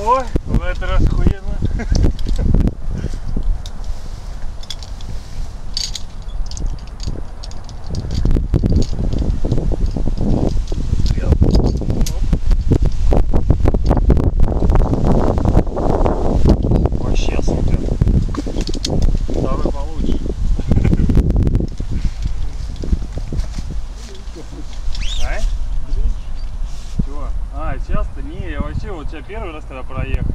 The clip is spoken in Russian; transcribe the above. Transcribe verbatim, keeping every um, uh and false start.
Ой, в этот раз охуенно. Вообще супер. Второй получше. А? Чего? А, сейчас-то не, я вообще вот тебя первый раз когда проехал.